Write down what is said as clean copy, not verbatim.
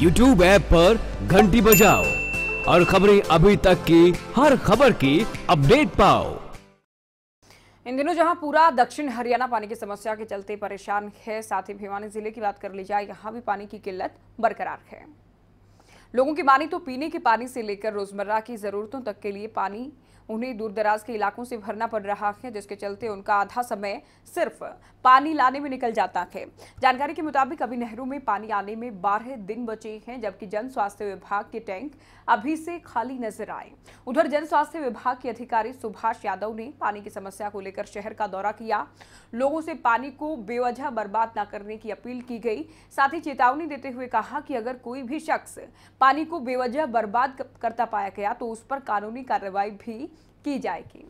YouTube app पर घंटी बजाओ और खबरें अभी तक की हर खबर की अपडेट पाओ। इन दिनों जहां पूरा दक्षिण हरियाणा पानी की समस्या के चलते परेशान है, साथ ही भिवानी जिले की बात कर ली जाए, यहाँ भी पानी की किल्लत बरकरार है। लोगों की मानी तो पीने के पानी से लेकर रोजमर्रा की जरूरतों तक के लिए पानी उन्हें दूर दराज के इलाकों से भरना पड़ रहा है, जिसके चलते उनका आधा समय सिर्फ पानी लाने में निकल जाता है। जानकारी के मुताबिक अभी नहरों में पानी आने में 12 दिन बचे हैं, जबकि जन स्वास्थ्य विभाग के टैंक अभी से खाली नजर आए। उधर जन स्वास्थ्य विभाग के अधिकारी सुभाष यादव ने पानी की समस्या को लेकर शहर का दौरा किया। लोगों से पानी को बेवजह बर्बाद न करने की अपील की गई। साथ ही चेतावनी देते हुए कहा कि अगर कोई भी शख्स पानी को बेवजह बर्बाद करता पाया गया तो उस पर कानूनी कार्रवाई भी की जाएगी।